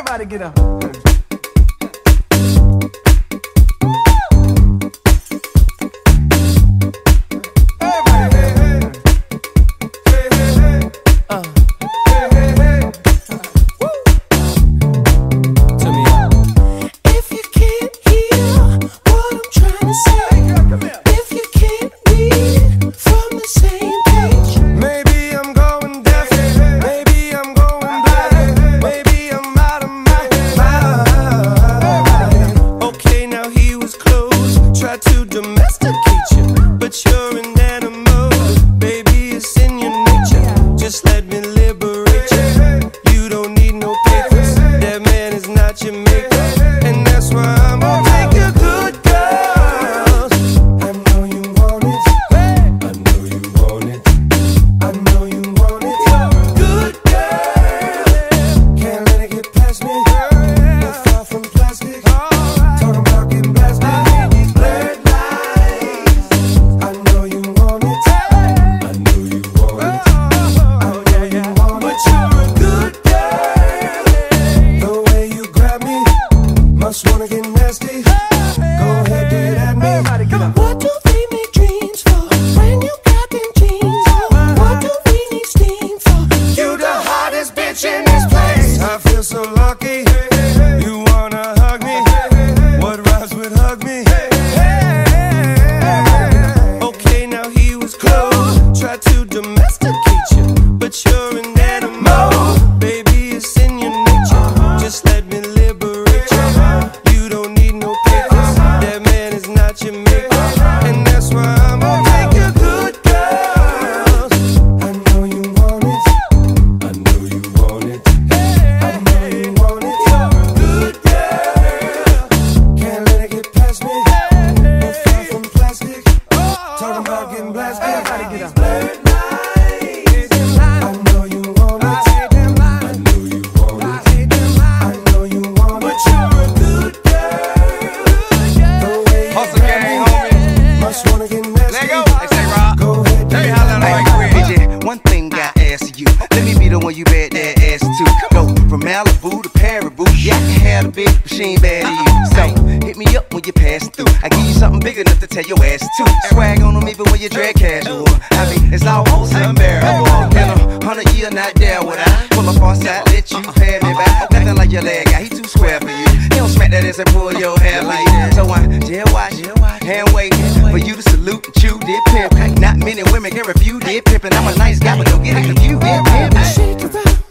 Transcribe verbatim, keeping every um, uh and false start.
Everybody get up. To domesticate you, but you're an animal, baby, it's in your nature. Just let me liberate you. You don't need no papers, that man is not your maker, and that's why I'm gonna take you good girls. I know you want it, I know you want it, I know you want it. Good girl, can't let it get past me. We're far from plastic, talking about getting blasted. Wanna get nasty? Go ahead, get at me. What do we make dreams for when you got them jeans on? What do we need steam for? You the hottest bitch in this place. I feel so lucky. You wanna hug me? What rhymes with hug me? Okay, now he was close. Tried to domesticate you, but you're an animal, baby, it's in your nature. Just let me liberate you. You don't need no papers, that man is not your maker, and that's why I'm gonna take you good girls. I know you want it, I know you want it, I know you want it. Good girl, can't let it get past me. We're far from plastic, talking about getting blasted. Everybody get up. I know you want it, I know you want it, I know you want it. But you're a good Hustle gang, homie. must wanna get nasty. Let go. Hey, say Rob. Go ahead, Let me holler at him right quick. D J, one thing I ask you. Let me be the one you bet that ass to. Go from Malibu to Paribu. Yeah, I can have a big, but she ain't bad to you. So hit me up when you pass through. I give you something big enough to tell your ass to. Swag on them even when you drag casual. I mean, it's almost unbearable. In a hundred year, not there would I pull up on side, let you pay me back. Nothing like your leg guy, he too square for you. He don't smack that ass and pull your hair like that. So I jail watch, hand waiting for you to salute and chew did pimp. Not many women can refuse did pimpin'. I'm a nice guy, but don't get it confused. Did pimp. Shake around.